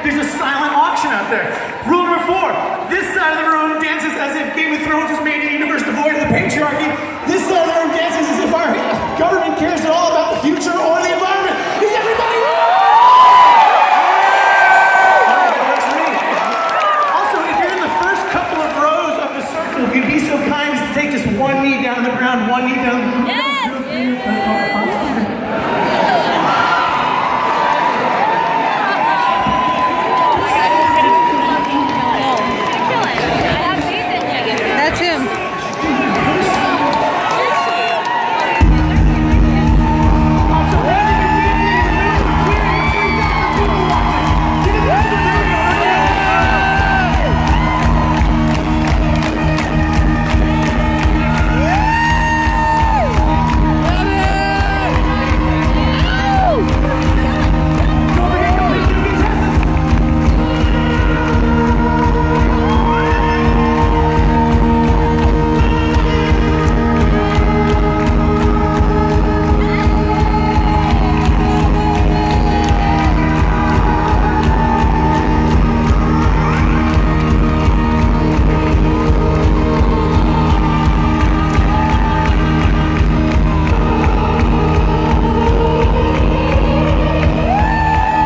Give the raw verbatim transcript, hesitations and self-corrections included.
there's a silent auction out there. Rule number four, this side of the room dances as if Game of Thrones was made in a universe devoid of the patriarchy.